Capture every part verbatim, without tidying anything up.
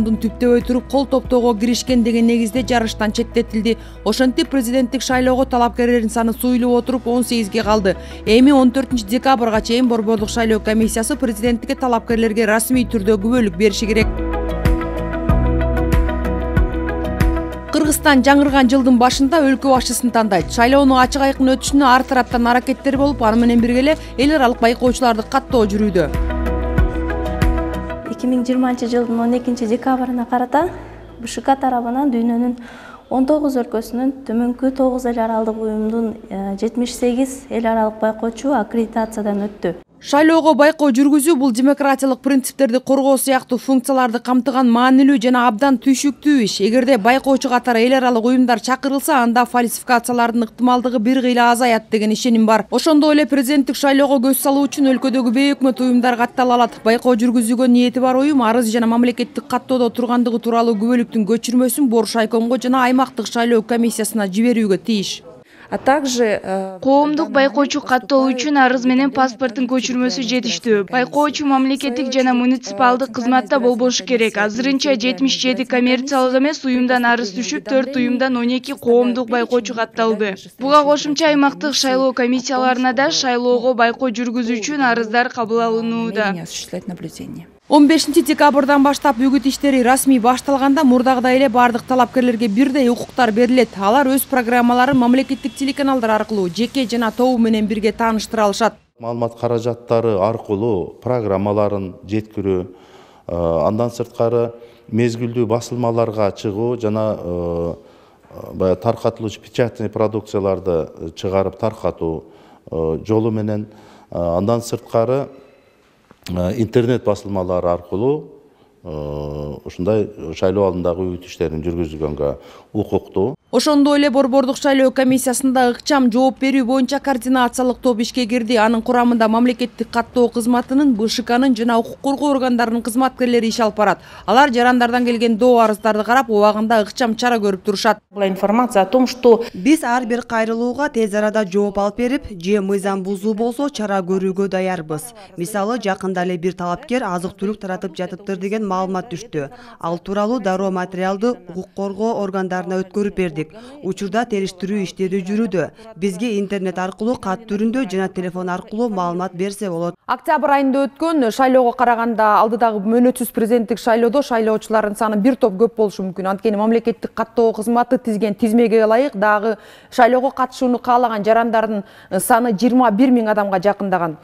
түптөбөй туруп кол топтоого киришкен деген негизде жарыштан четтетилди. Ошентип президенттик шайлоого талапкерлердин саны суюлуп отуруп он сегизге калды. Эми он төртүнчү декабрга чейин Борбордук шайлоо комиссиясы президенттикке талапкерлерге расмий түрдө күбөлүк бериши керек. Кыргызстан жаңырган жылдын башында өлкө башчысын тандайт. Шайлоону ачык айкын өтүшүнө ар тараптан аракеттер болуп, аны менен бирге эле эл аралык байкоочуларды каттоо жүрүүдө. эки миң жыйырманчы жылдын он экинчи декабрына карата Б Ш К тарабынан дүйнөнүн он тогуз өлкөсүнүн төмөнкү тогуз эл аралык уюмдун жетимиш сегиз эл аралык байкоочу аккредитациядан өттү. Шайлоого байкоо жүргүзүү бул демократиялык принциптерди коргоо сыяктуу функцияларды камтыган маанилүү жана абдан түйшүктүү иш. Эгерде байкоочу катары эл аралык уюмдар чакырылса, анда фальсификациялардын ыктымалдыгы бир кыйла азаят деген ишеним бар. Ошондой эле президенттик шайлоого көз салуу үчүн өлкөдөгү бейөкмөт уюмдар каттала алат. Байкоо жүргүзүүгө ниети бар уюм арыз жана мамлекеттик каттоодо тургандыгы тууралуу күбөлүктүн көчүрмөсүн Боршайкомго жана аймактык шайлоо комиссиясына жиберүүгө тийиш. А также коомдук байкоочу каттоо үчүн арыз менен паспорттун көчүрмөсү жетиштүү. Байкоочу мамлекеттик жана муниципалдык кызматта болбошу керек. Азырынча жетимиш жети коммерциялык эмес уюмдан арыз түшүп, төрт уюмдан он эки коомдук байкоочу катталды. Буга кошумча аймактык шайлоо комиссияларына да шайлоого байкоо жүргүзүү үчүн арыздар кабыл алынууда. он бешинчи декабрдан баштап үгүт иштери расмий башталганда мурдагыдай эле бардык талапкерлерге бирдей укуктар берилет. Алар өз программаларын мамлекеттик телеканалдар аркылуу жеке жана тобу менен бирге тааныштыра алышат. Маалымат каражаттары аркылуу программаларын жеткирүү, андан сырткары мезгилдүү басылмаларга чыгуу жана баягы таркатылуучу печатный продукцияларды чыгарып таркатуу жолу менен, андан сырткары интернет басылмалары аркылуу ушундай шайлоо алдындагы үгүт иштерин жүргүзгөнгө укуктуу. Ошондой эле Борбордук шайлоо комиссиясында ыкчам жооп берүү боюнча координациялык топ ишке кирди. Анын курамында мамлекеттик каттоо кызматынын, Б Ш Кнын жана укук коргоо органдарынын кызматкерлери иш алып барат. Алар жарандардан келген доо арыздарды карап, убагында ыкчам чара көрүп турушат. Была информация о том, что биз ар бир кайрылууга тез арада жооп алып берип, же мыйзам бузуу болсо чара көрүүгө даярбыз. Мисалы, жакында эле бир талапкер азык-түлүк таратып жатыптыр деген маалымат түштү. Ал тууралуу дароо материалды укук коргоо органдарына өткөрүп бердик. Учурда териштирүү иштери жүрүүдө. Бизге интернет аркылуу, кат түрүндө жана телефон аркылуу маалымат берсе болот. Октябрь айында өткөн шайлоого караганда алдыдагы мөөнөтсүз президенттик шайлоодо шайлоочулардын саны бир топ көп болушу мүмкүн. Анткени мамлекеттик каттоо кызматы тизген тизмеге ылайык дагы шайлоого катышууну каалаган жарандардын саны жыйырма бир миң адамга жакындаган.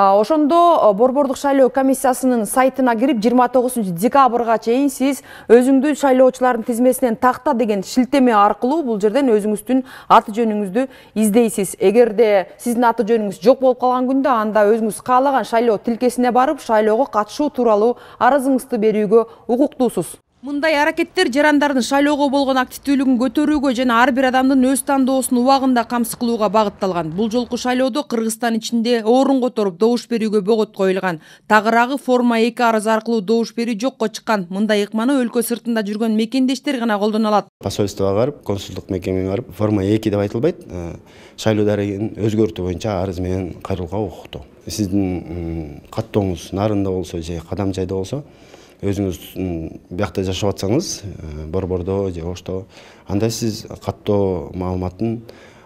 Ошондо Борбордук шайлоо комиссиясынын сайтына кирип жыйырма тогузунчу декабрга чейин сиз өзүңдү шайлоочулардын тизмесинен такта деген шилтеме аркылуу бул жерден өзүңүздүн аты жөнүңүздү издейсиз. Эгерде сиздин аты жөнүңүз жок болуп калган күндө, анда өзүңүз каалаган шайлоо тилкесине барып, шайлоого катышуу тууралуу арызыңызды берүүгө укуктуусуз. Мындай аракеттер жарандардын шайлоого болгон активдүүлүгүн көтөрүүгө жана ар бир адамдын өз тандоосун убагында камсыз кылууга багытталган. Бул жолку шайлоодо Кыргызстан ичинде орун которуп добуш берүүгө бөгөт коюлган. Тагыраагы форма эки арыз аркылуу добуш берүү жокко чыккан. Мындай ыкманы өлкө сыртында жүргөн мекендештер гана колдоно алат. Посольствого барып, консулдук мекемеге барып, форма эки деп айтылбайт. Шайлоо дарегин өзгөртүү боюнча арыз менен кайрылууга укуктуу. Сиздин каттооңуз нарында болсо же Кадамжайда болсо, өзүңүз биякта жашап атсаңыз, Борбордо же Ошто, анда сиз каттоо маалыматын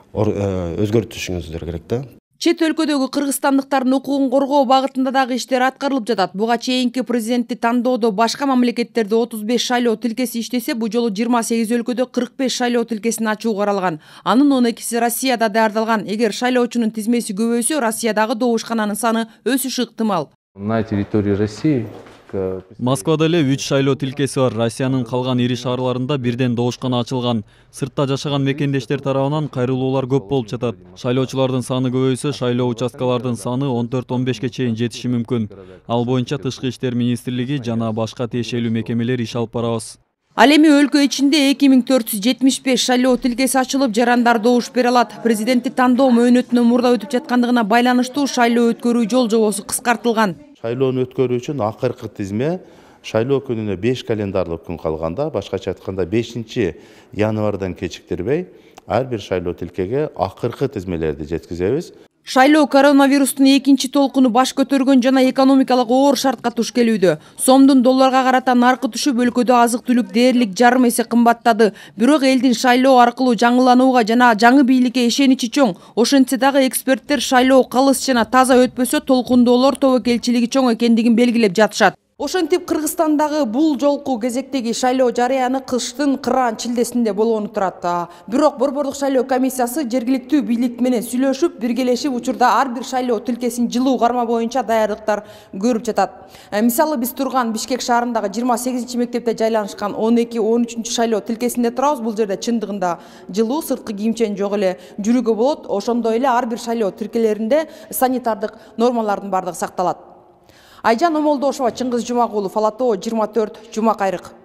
өзгөртүшүңүздөр керек да. Чет өлкөдөгү кыргызстандыктардын укугун коргоо багытында дагы иштер аткарылып жатат. Буга чейинки президентти тандоодо башка мамлекеттерде отуз беш шайлоо тилкеси иштесе, бул жолу жыйырма сегиз өлкөдө кырк беш шайлоо тилкесин ачуу каралган. Анын он экиси Россияда даярдалган. Эгер шайлоочунун тизмеси көбөйсө, Россиядагы добушкананын саны өсүшү ыктымал. На территории России Москвада эле үч шайлоо тилкеси бар. Россиянын калган ири шаарларында бирден добушкана ачылган. Сыртта жашаган мекендештер тарабынан кайрылуулар көп болуп жатат. Шайлоочулардын саны көбөйсө, шайлоо участкалардын саны он төрт он бешке чейин жетиши мүмкүн. Ал боюнча Тышкы иштер министрлиги жана башка тиешелүү мекемелер иш алып барабыз. Ал эми өлкө ичинде эки миң төрт жүз жетимиш беш шайлоо тилкеси ачылып, жарандар добуш бере алат. Президенtti тандоо мөөнөтүнөн мурда өтүп жаткандыгына байланыштуу шайлоо өткөрүү жол жобосу кыскартылган. Шайлоону өткөрүү үчүн акыркы тизме шайлоо күнүнө беш календарлык күн калганда, башкача айтканда бешинчи январдан кечиктирбей, ар бир шайлоо тилкеге акыркы тизмелерди жеткизебиз. Шайлоо коронавирустун экинчи толкуну баш көтөргөн жана экономикалык оор шартка туш келүүдө. Сомдун долларга карата наркы түшүп, өлкөдө азык түлүк дээрлик жарым эсе кымбаттады. Бирок элдин шайлоо аркылуу жаңыланууга жана жаңы бийликке ишеничи чоң. Ошентсе дагы эксперттер шайлоо калыс жана таза өтпөсө толкундоолор тобокелчилиги чоң экендигин белгилеп жатышат. Ошентип Кыргызстандагы бул жолку кезектеги шайлоо жарыяны кыштын кыран-чилдесинде болгону турат. Бирок Борбордук шайлоо комиссиясы жергиликтүү бийлик менен сүйлөшүп, биргелешип учурда ар бир шайлоо тилкесин жылуу карма боюнча даярдыктар көрүп жатат. Мисалы биз турган Бишкек шаарындагы жыйырма сегизинчи мектепте жайланышкан он эки он үчүнчү шайлоо тилкесинде турабыз. Бул жерде чындыгында жылуу, сырткы кийимчен жок эле жүрүүгө болот. Ошондой эле ар бир шайлоо тилкелеринде санитардык нормалардын бардыгы сакталат. Айжан Омолдошова, Чыңгыз Жумагулов, Ала тоо жыйырма төрт, Жума Кайрык.